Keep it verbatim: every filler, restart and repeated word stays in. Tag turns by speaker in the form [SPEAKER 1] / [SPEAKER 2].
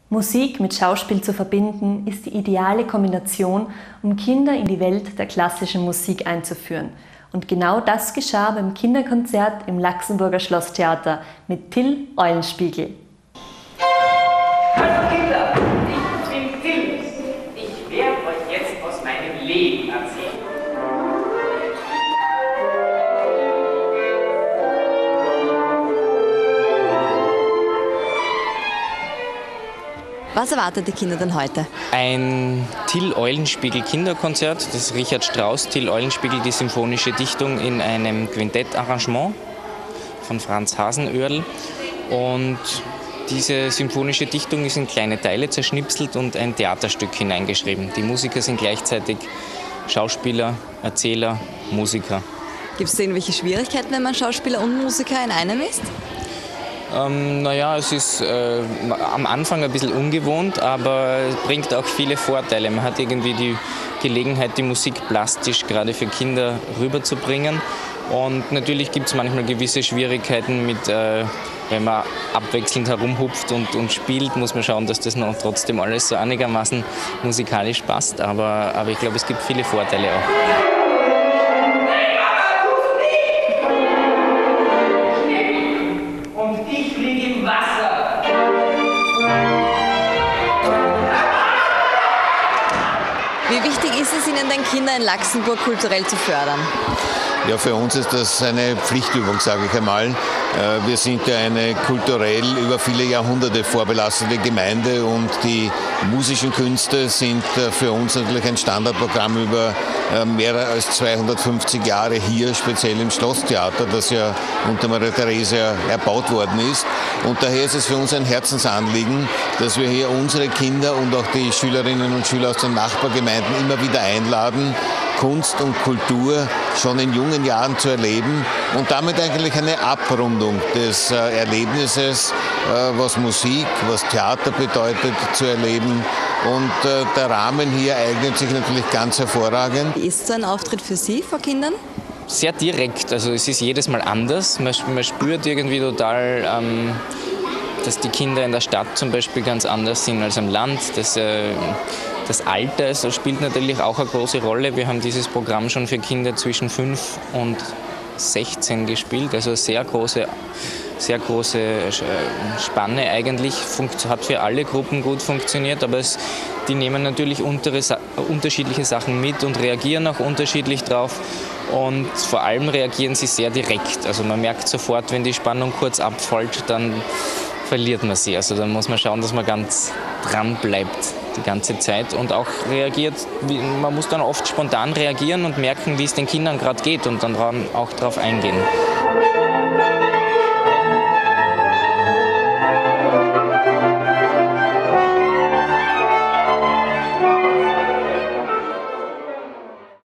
[SPEAKER 1] Musik mit Schauspiel zu verbinden, ist die ideale Kombination, um Kinder in die Welt der klassischen Musik einzuführen. Und genau das geschah beim Kinderkonzert im Laxenburger Schlosstheater mit Till Eulenspiegel.
[SPEAKER 2] Hallo Kinder, ich bin Till. Ich werde euch jetzt aus meinem Leben erzählen.
[SPEAKER 3] Was erwartet die Kinder denn heute?
[SPEAKER 4] Ein Till Eulenspiegel Kinderkonzert, das ist Richard Strauss, Till Eulenspiegel, die symphonische Dichtung in einem Quintettarrangement von Franz Hasenöhrl. Und diese symphonische Dichtung ist in kleine Teile zerschnipselt und ein Theaterstück hineingeschrieben. Die Musiker sind gleichzeitig Schauspieler, Erzähler, Musiker.
[SPEAKER 3] Gibt es irgendwelche Schwierigkeiten, wenn man Schauspieler und Musiker in einem ist?
[SPEAKER 4] Ähm, naja, es ist äh, am Anfang ein bisschen ungewohnt, aber es bringt auch viele Vorteile. Man hat irgendwie die Gelegenheit, die Musik plastisch gerade für Kinder rüberzubringen. Und natürlich gibt es manchmal gewisse Schwierigkeiten mit, äh, wenn man abwechselnd herumhupft und, und spielt, muss man schauen, dass das noch trotzdem alles so einigermaßen musikalisch passt. Aber, aber ich glaube, es gibt viele Vorteile auch.
[SPEAKER 3] Wie wichtig ist es Ihnen denn, Kinder in Laxenburg kulturell zu fördern?
[SPEAKER 5] Ja, für uns ist das eine Pflichtübung, sage ich einmal. Wir sind ja eine kulturell über viele Jahrhunderte vorbelastete Gemeinde und die musischen Künste sind für uns natürlich ein Standardprogramm über mehr als zweihundertfünfzig Jahre hier, speziell im Schlosstheater, das ja unter Maria Theresia erbaut worden ist. Und daher ist es für uns ein Herzensanliegen, dass wir hier unsere Kinder und auch die Schülerinnen und Schüler aus den Nachbargemeinden immer wieder einladen, Kunst und Kultur schon in jungen Jahren zu erleben und damit eigentlich eine Abrundung des äh, Erlebnisses, äh, was Musik, was Theater bedeutet, zu erleben. Und äh, der Rahmen hier eignet sich natürlich ganz hervorragend.
[SPEAKER 3] Wie ist so ein Auftritt für Sie vor Kindern?
[SPEAKER 4] Sehr direkt, also es ist jedes Mal anders. Man, man spürt irgendwie total, ähm, dass die Kinder in der Stadt zum Beispiel ganz anders sind als am Land. Das, äh, Das Alter also spielt natürlich auch eine große Rolle. Wir haben dieses Programm schon für Kinder zwischen fünf und sechzehn gespielt, also sehr große, sehr große Spanne eigentlich. Hat für alle Gruppen gut funktioniert, aber es, die nehmen natürlich untere, unterschiedliche Sachen mit und reagieren auch unterschiedlich drauf. Und vor allem reagieren sie sehr direkt. Also man merkt sofort, wenn die Spannung kurz abfällt, dann verliert man sie. Also dann muss man schauen, dass man ganz dran bleibt die ganze Zeit und auch reagiert. Man muss dann oft spontan reagieren und merken, wie es den Kindern gerade geht und dann auch darauf eingehen.